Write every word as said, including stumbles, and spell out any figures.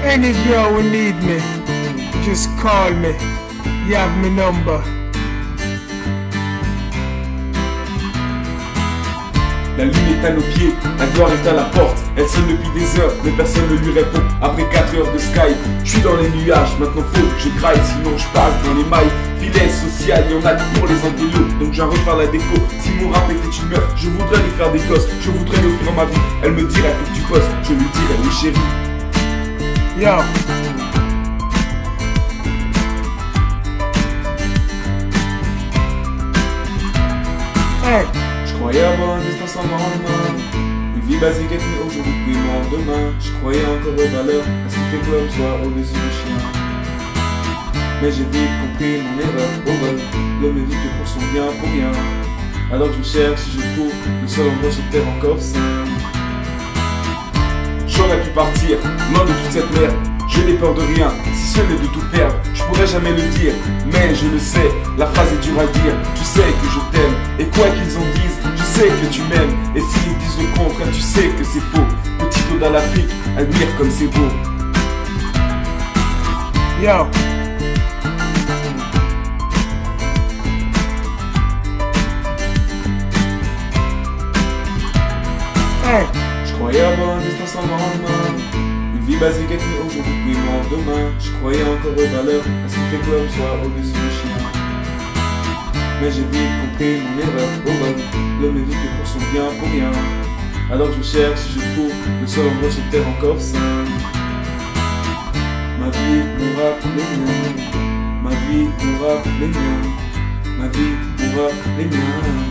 Any girl will need me, just call me. You have my number. La lune est à nos pieds, la gloire est à la porte. Elle sonne depuis des heures, mais personne ne lui répond. Après quatre heures de Skype, je suis dans les nuages. Maintenant faut que je graille, sinon je passe dans les mailles. Filet social, y'en a pour les intellos, donc j'en refaire la déco. Si mon rap était une meuf, je voudrais lui faire des gosses. Je voudrais lui offrir ma vie, elle me dirait faut que tu bosses. Je lui dirais oui chérie. Yo. Hey. Je croyais avoir un destin sans lendemain, une vie basique est née aujourd'hui puis mort demain. Je croyais encore aux valeurs, à ce qui fait que l'homme soit au-dessus du chien. Mais j'ai vite compris mon erreur, oh ouais, l'homme est vite que pour son bien, pour rien. Alors je cherche, je trouve le seul endroit sur terre encore sain. J'aurais pu partir, loin de toute cette merde. Je n'ai peur de rien, si ce n'est de tout perdre. Je pourrais jamais le dire, mais je le sais. La phrase est dure à dire, tu sais que je t'aime. Et quoi qu'ils en disent, je sais que tu m'aimes. Et s'ils disent le contraire, tu sais que c'est faux. Petit ode à l'Afrique, admire comme c'est beau. Yo. Hey. Je croyais avoir un destin sans lendemain, une vie basique est née aujourd'hui puis mort demain. Je croyais encore aux valeurs, à ce qui fait que l'homme soit au-dessus du chien. Mais j'ai vite compris mon erreur, oh ouais, l'homme est vite que pour son bien, pour rien. Alors je cherche, je trouve le seul endroit sur terre encore sain. Ma vie, mon rap, les miens. Ma vie, mon rap, les miens. Ma vie, mon rap, les miens.